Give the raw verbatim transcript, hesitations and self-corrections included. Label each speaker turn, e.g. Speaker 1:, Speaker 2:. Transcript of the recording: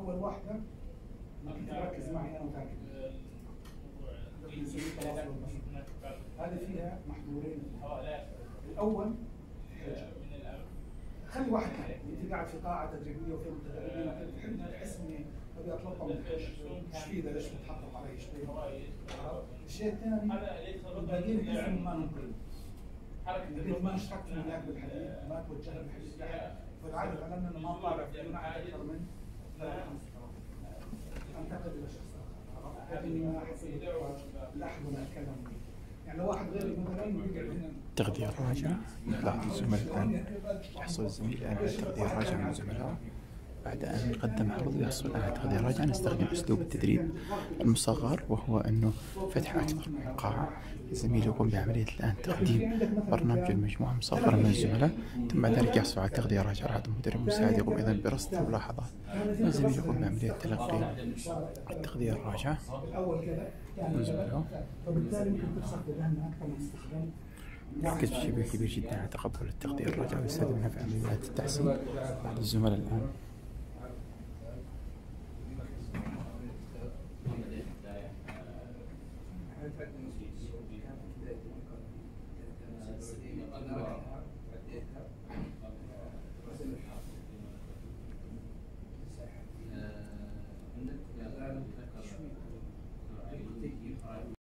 Speaker 1: اول واحده كنت تركز معي انا وتاكد هذه فيها محظورين. الاول خلي واحد انت قاعد في قاعه تدريبيه وفي متدربين تحب تحس اني ابي اتلطم ايش في ذا ليش بتحطم علي شوي. الشيء الثاني الباقيين يحسوا ما ننقل انت ما اشتركت في الملاك بالحديد ما توجهت بالحديد لحد فالعادة على اننا ما نطالع في جماعه اكثر من ثلاث خمس انتقد الى شخص اخر لكني ما احس بالاحد ولا اتكلم يعني لو واحد غيري مثلا يقعد هنا.
Speaker 2: تغذية راجعة. لاحظ الزملاء الآن يحصل الزميل الآن على تغذية راجعة من الزملاء بعد أن قدم عرض يحصل على تغذية راجعة. نستخدم أسلوب التدريب المصغر وهو أنه فتح أكثر من قاعة. الزميل يقوم بعملية الآن تقديم برنامج المجموعة مصغرة من الزملاء ثم بعد ذلك يحصل على تغذية راجعة. هذا المدرب المساعد يقوم أيضا برصد الملاحظات. الزميل يقوم بعملية تلقي التغذية الراجعة من زملائه. يركز بشكل كبير جدا على تقبل التغذية الراجعة ويستخدمها في عمليات التحسين. بعض الزملاء الآن
Speaker 1: Thank you.